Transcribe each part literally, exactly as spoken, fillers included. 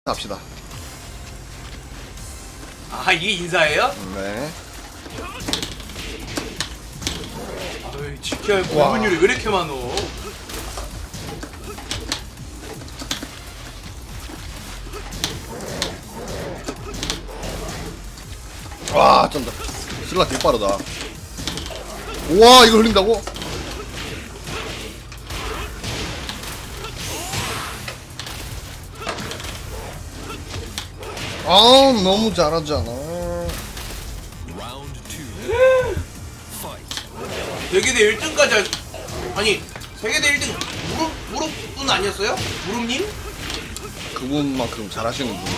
합시다. 아 이게 인사예요? 네. 아유 지켜야 할 공분율이 왜 이렇게 많어? 와, 쩐다. 신라 개 빠르다. 우와, 이거 흘린다고? 아, 너무 잘하잖아. 세계대 일 등까지 할... 아니 세계대 일 등 무릎 무릎분 아니었어요? 무릎님? 그분만큼 잘하시는 분이지.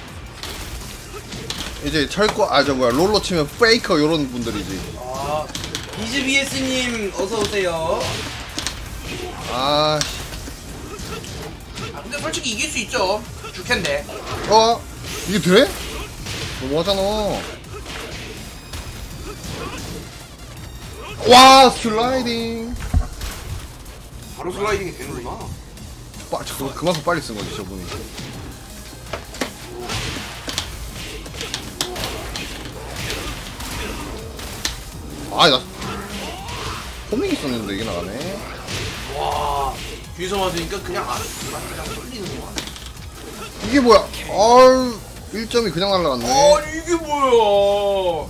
이제 철거, 아, 저 뭐야, 롤러 치면 페이커 요런 분들이지. 아 이즈비에스님 어서 오세요. 아, 아 근데 솔직히 이길 수 있죠. 죽겠네. 어? 이게 돼? 너무하잖아. 와, 슬라이딩. 바로 슬라이딩이 되는구나. 빠, 저, 그만큼 빨리 쓴 거지, 저분이. 아, 나 호밍 있었는데 이게 나가네. 와 뒤에서 맞으니까 그냥 아 그냥 쏠리는구만. 이게 뭐야? 아유, 일 점이 그냥 날라갔네. 아 이게 뭐야?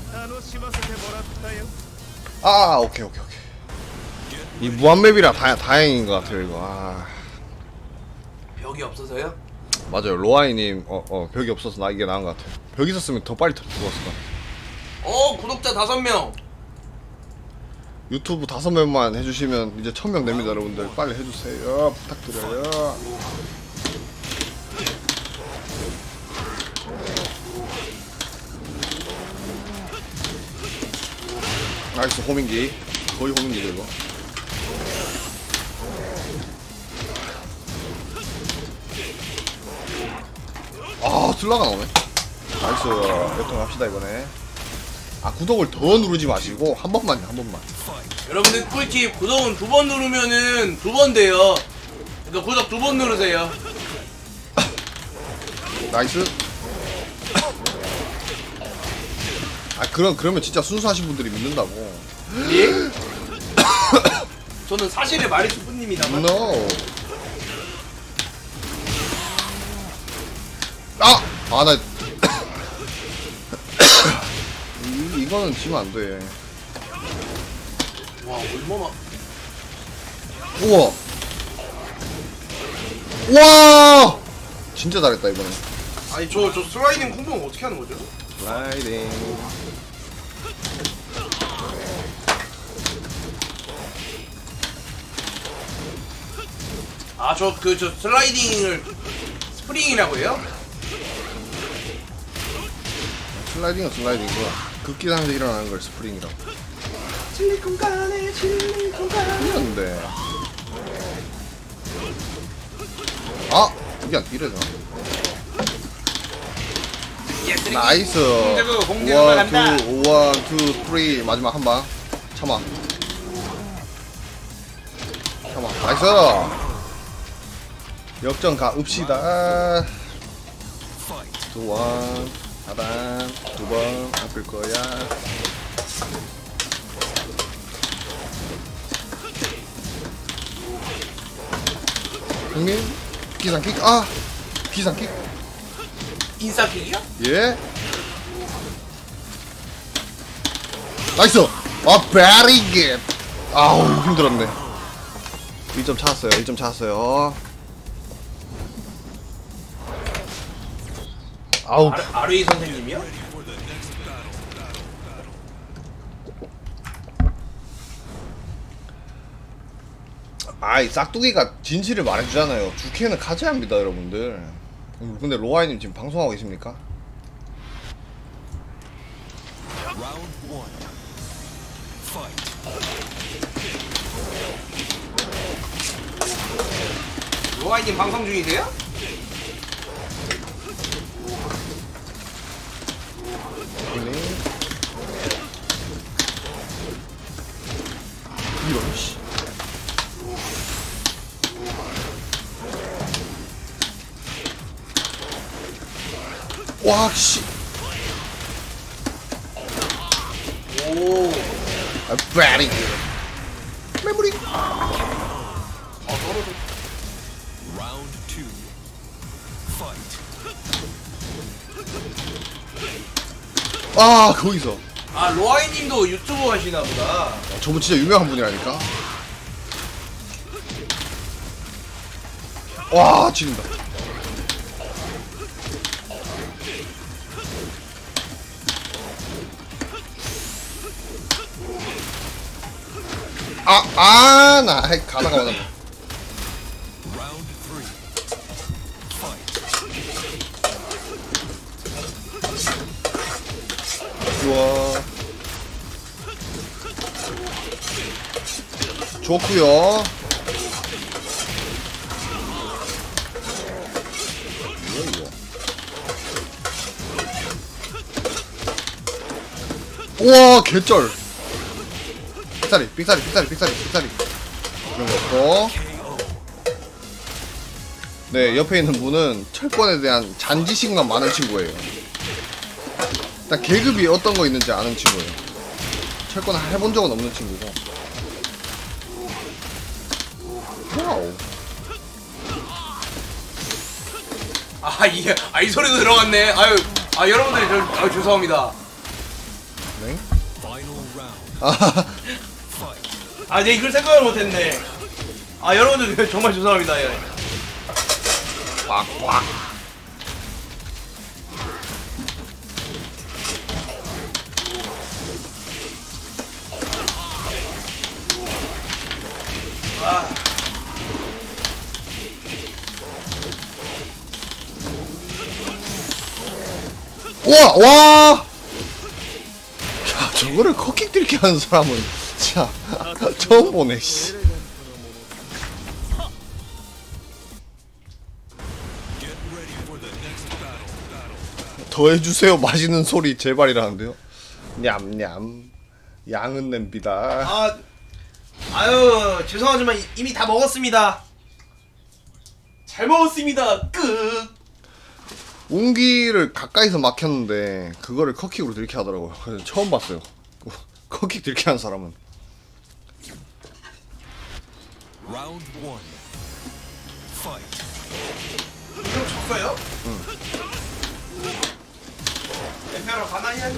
아, 오케이, 오케이, 오케이. 이 무한맵이라 다, 다행인 것 같아요, 이거. 아. 벽이 없어서요? 맞아요, 로아이님, 어, 어, 벽이 없어서 나 이게 나은 것 같아요. 벽 있었으면 더 빨리 죽었을 것 같아요. 어 구독자 다섯 명. 유튜브 다섯 명만 해주시면 이제 천 명 됩니다, 여러분들. 빨리 해주세요. 부탁드려요. 나이스, 호밍기. 거의 호밍기죠, 이거. 아, 슬라가 나오네. 나이스. 몇통 합시다, 이번에. 아, 구독을 더 누르지 마시고 한 번만요, 한 번만. 여러분들 꿀팁 구독은 두 번 누르면은 두 번 돼요. 그러니까 구독 두 번 누르세요. 나이스. 아, 그럼 그러면 진짜 순수하신 분들이 믿는다고. 예? 저는 사실을 말했을 뿐입니다만. No. 아, 아, 나 이, 이거는 지면 안 돼. 와 얼마나. 우와. 와, 진짜 잘했다 이번에. 아니 저 저 슬라이딩 콤보 어떻게 하는 거죠? 슬라이딩. 아 저 그 저 슬라이딩을 스프링이라고 해요? 슬라이딩은 슬라이딩이고 극기상에서 일어나는 걸 스프링이라고. 실리콘 가네 실리콘 가네. 이런데. 아, 이게 안 이래잖아. 나이스. 공제구 공제구 간다. 원, 투, 원, 투, 쓰리. 마지막 한 방. 참아. 참아. 나이스. 역전 가읍시다. 두 번, 하단, 두 번 아플 거야. 형님, 기상킥. 아, 기상킥. 인싸킥이요? 예. 나이스. 아, very good. 아우, 힘들었네. 일 점 찾았어요. 일 점 찾았어요. 아우. 아르, 아르이 선생님이요? 아이, 싹두기가 진실을 말해주잖아요. 주캐는 카즈야입니다, 여러분들. 근데 로아이님 지금 방송하고 계십니까? 로아이님 방송 중이세요? 이런 씨. 와, 씨. 오. 아, 베리. 메모리. 아 떨어져. Round two. Fight. 아, 거기서. 아 로아이님도 유튜브 하시나 보다. 저분 진짜 유명한 분이라니까. 와, 지린다. 아, 아, 나 가다가 맞았다. Round three. Fight. 좋아. 좋구요. 뭐야 이거? 우와, 개쩔. 삑사리, 삑사리, 삑사리, 삑사리, 삑사리. 이런 거 없고. 네, 옆에 있는 분은 철권에 대한 잔지식만 많은 친구예요. 일단 계급이 어떤 거 있는지 아는 친구예요. 철권 해본 적은 없는 친구고. 와우. 아이 아, 이 소리도 들어갔네. 아유 아 여러분들 저 아, 죄송합니다. 네? Final round. 아, Fight. 아 내 이걸 생각을 못했네. 아 여러분들 정말 죄송합니다. 예. 꽉꽉. 아. 우와, 와! 야, 저거를 커킥 들게 하는 사람은 진짜 처음 보네, 씨. Get ready for the next battle. Battle. 더 해주세요, 맛있는 소리 제발이라는데요. 냠냠. 양은 냄비다. 아 아유 죄송하지만 이- 이미 다 먹었습니다. 잘 먹었습니다. 끝. 운기를 가까이서 막혔는데 그거를 커킥으로 들게 하더라고요. 그래서 처음 봤어요. 커킥 들게 한 사람은. Round one. Fight. 이거 졌어요? 응. 엠페로 가나이안?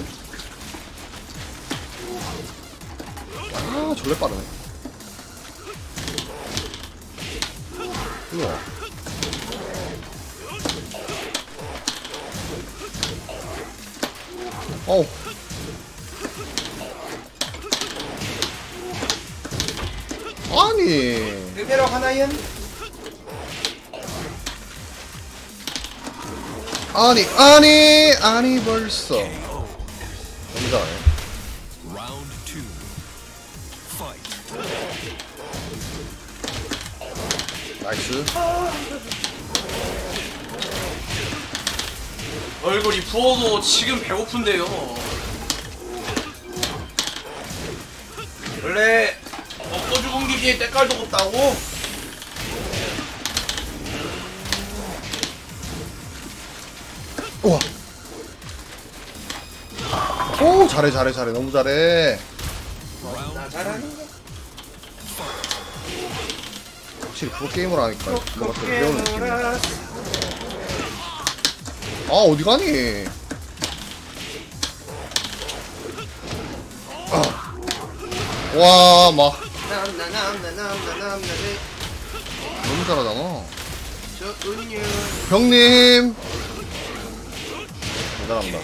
아, 졸래 빠르네. 우와. 어우. 아니. 엠페로 가나이안? 아니, 아니, 아니, 벌써. 너무 잘해. Round two. Fight. 나이스. 얼굴이 부어도 지금 배고픈데요. 원래 먹고 죽은 기계에 때깔도 없다고? 우와. 오, 잘해, 잘해, 잘해. 너무 잘해. 나 잘하는 거. 확실히 프로게이머를 하니까 뭔가 더 배우는 느낌이야. 포켓몬. 아, 어디 가니? 아. 와, 막 남나남나남나남나네 너무 잘하잖아. 저 은유. 형님. 잘한다.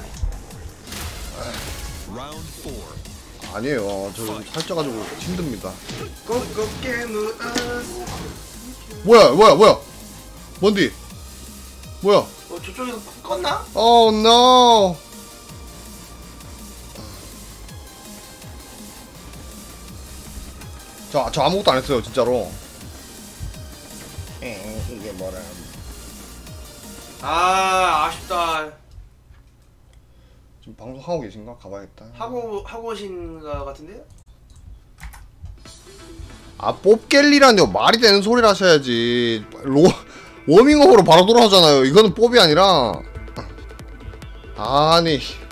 Round four. 아니에요. 저 살쪄가지고 힘듭니다. 꼬꼬깨무 뭐야, 뭐야, 뭐야? 뭔디? 뭐야? 어 저쪽에서 껐나? Oh no. 저, 저 아무것도 안 했어요, 진짜로. 에, 이게 뭐라. 아 아쉽다. 지금 방송하고 계신가? 가봐야겠다. 하고 하고 오신 거 같은데요? 아, 뽐갤리라뇨. 말이 되는 소리를 하셔야지. 로, 워밍업으로 바로 돌아오잖아요. 이거는 뽐이 아니라. 아니